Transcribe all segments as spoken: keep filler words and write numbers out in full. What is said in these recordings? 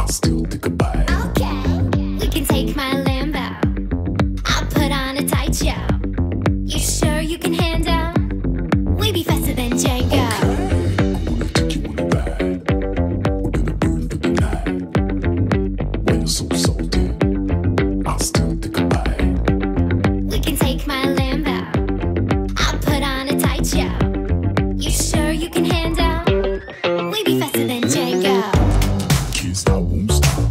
I'll still take a bite. Okay, we can take my Lambo. I'll put on a tight show. You sure you can handle? We be faster than Django. Gonna take you on a ride. We're gonna burn for the night. When you're so salty, I'll still take a bite. We can take my Lambo. I'll put on a tight show. You sure you can handle? We be faster than Django. Kiss, I won't stop.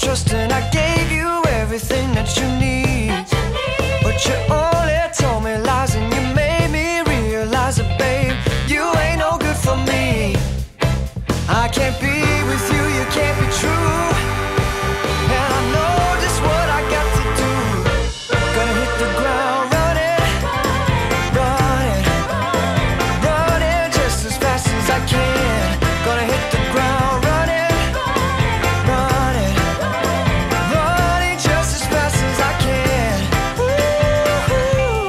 trust and I gave you everything that you need. But you only told me lies and you made me realize that, babe, you ain't no good for me. I can't be with you, you can't be true. And I know just what I got to do. Gonna hit the ground running, running, running just as fast as I can. Gonna hit the ground running, running, running just as fast as I can. Ooh.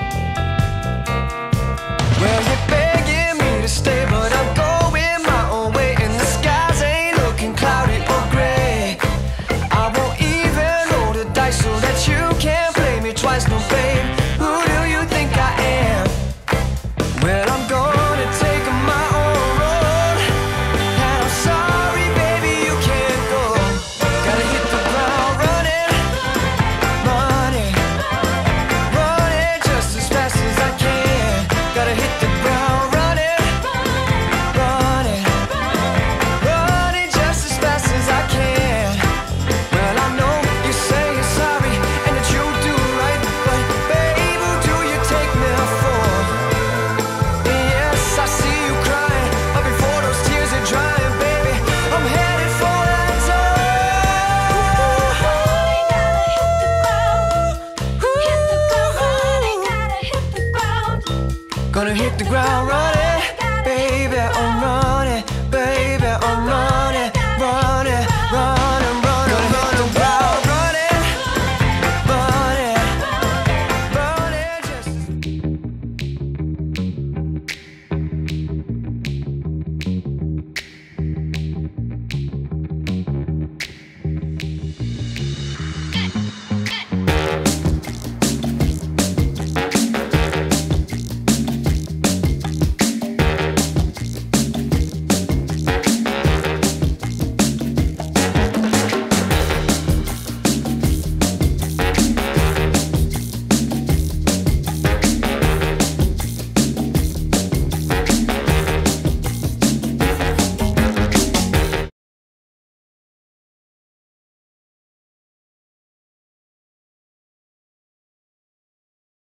Well, you're begging me to stay, but I'm going my own way, and the skies ain't looking cloudy or gray. I won't even roll the dice so that you can't play me twice, no babe. Who do you think I am? Well, I'm gonna take my own road, and I'm sorry, baby, you can't go. Gotta hit the ground running, running, running just as fast as I can. Gotta hit the ground running, running, running just as fast as I can. Well, I know you say you're sorry and that you do right, but babe, who do you take me for? Yes, I see you crying, but before those tears are drying, baby, I'm headed for that door. Gonna hit the ground running, baby, I'm running.